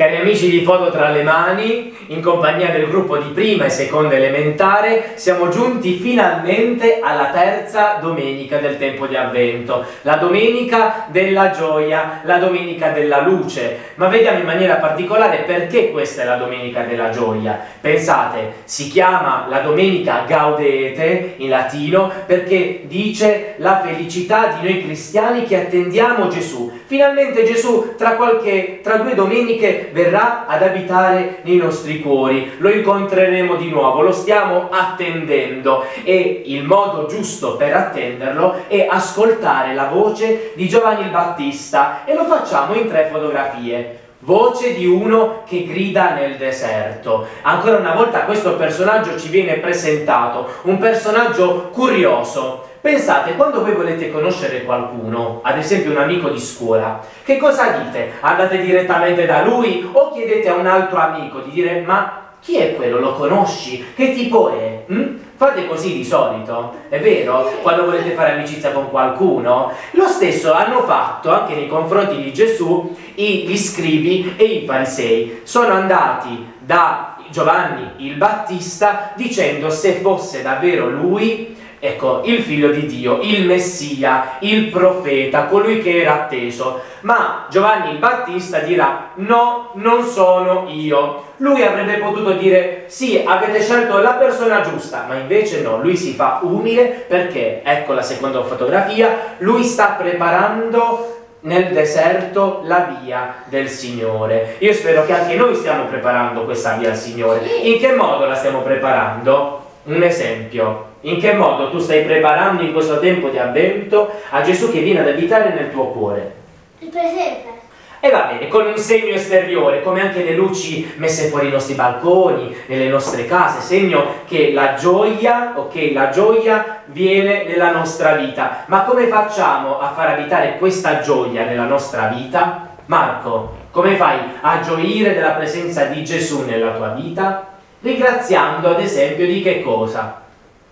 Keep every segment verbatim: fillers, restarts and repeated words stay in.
Cari amici di Foto tra le mani, in compagnia del gruppo di prima e seconda elementare, siamo giunti finalmente alla terza domenica del tempo di Avvento, la domenica della gioia, la domenica della luce. Ma vediamo in maniera particolare perché questa è la domenica della gioia. Pensate, si chiama la domenica Gaudete in latino perché dice la felicità di noi cristiani che attendiamo Gesù. Finalmente Gesù tra qualche, tra due domeniche verrà ad abitare nei nostri cuori, lo incontreremo di nuovo, lo stiamo attendendo e il modo giusto per attenderlo è ascoltare la voce di Giovanni il Battista e lo facciamo in tre fotografie. Voce di uno che grida nel deserto. Ancora una volta questo personaggio ci viene presentato, un personaggio curioso. Pensate, quando voi volete conoscere qualcuno, ad esempio un amico di scuola, che cosa dite? Andate direttamente da lui o chiedete a un altro amico di dire ma chi è quello? Lo conosci? Che tipo è? Hm? Fate così di solito, è vero? Quando volete fare amicizia con qualcuno? Lo stesso hanno fatto anche nei confronti di Gesù gli scribi e i farisei. Sono andati da Giovanni il Battista dicendo se fosse davvero lui, ecco, il figlio di Dio, il Messia, il profeta, colui che era atteso. Ma Giovanni il Battista dirà no, non sono io. Lui avrebbe potuto dire sì, avete scelto la persona giusta, ma invece no, lui si fa umile perché, ecco la seconda fotografia, lui sta preparando nel deserto la via del Signore. Io spero che anche noi stiamo preparando questa via al Signore. In che modo la stiamo preparando? Un esempio. In che modo tu stai preparando in questo tempo di Avvento a Gesù che viene ad abitare nel tuo cuore? Il presepe. E va bene, con un segno esteriore, come anche le luci messe fuori i nostri balconi, nelle nostre case, segno che la gioia, ok, la gioia viene nella nostra vita. Ma come facciamo a far abitare questa gioia nella nostra vita? Marco, come fai a gioire della presenza di Gesù nella tua vita? Ringraziando ad esempio di che cosa?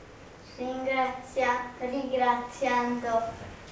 Ringrazia, ringraziando,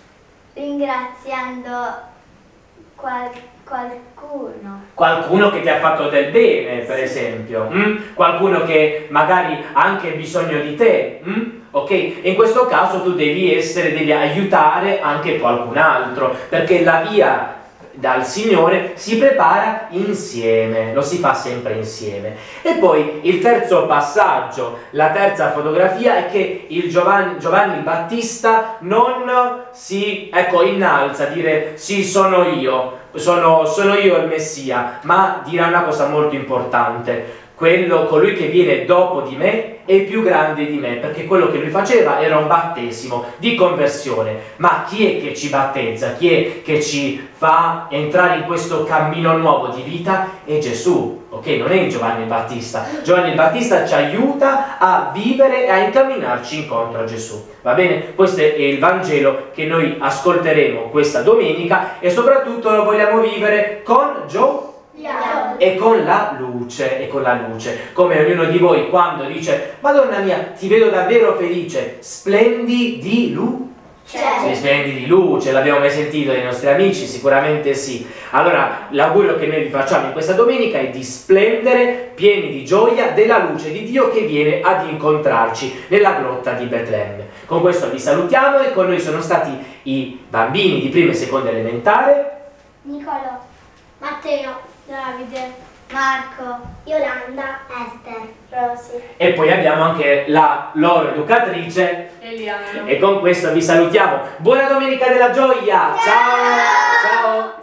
ringraziando qual, qualcuno. Qualcuno che ti ha fatto del bene, per esempio. Mm? Qualcuno che magari ha anche bisogno di te. Mm? Ok? In questo caso tu devi essere, devi aiutare anche qualcun altro, perché la via dal Signore si prepara insieme, lo si fa sempre insieme. E poi il terzo passaggio, la terza fotografia è che il Giovanni, Giovanni Battista non si, ecco, innalza a dire sì, sono io, sono, sono io il Messia, ma dirà una cosa molto importante: quello, colui che viene dopo di me è più grande di me, perché quello che lui faceva era un battesimo di conversione. Ma chi è che ci battezza? Chi è che ci fa entrare in questo cammino nuovo di vita? È Gesù, ok? Non è Giovanni il Battista. Giovanni il Battista ci aiuta a vivere e a incamminarci incontro a Gesù. Va bene? Questo è il Vangelo che noi ascolteremo questa domenica e soprattutto lo vogliamo vivere con gioia e con la luce, e con la luce, come ognuno di voi quando dice Madonna mia, ti vedo davvero felice, splendi di luce. Sì, splendi di luce, l'abbiamo mai sentito dai nostri amici? Sicuramente sì. Allora l'augurio che noi vi facciamo in questa domenica è di splendere pieni di gioia della luce di Dio che viene ad incontrarci nella grotta di Betlemme. Con questo vi salutiamo e con noi sono stati i bambini di prima e seconda elementare, Nicolò, Matteo, Davide, Marco, Yolanda, Esther, Rosy. E poi abbiamo anche la loro educatrice Eliana. e con questo vi salutiamo. Buona domenica della gioia! Ciao! Ciao!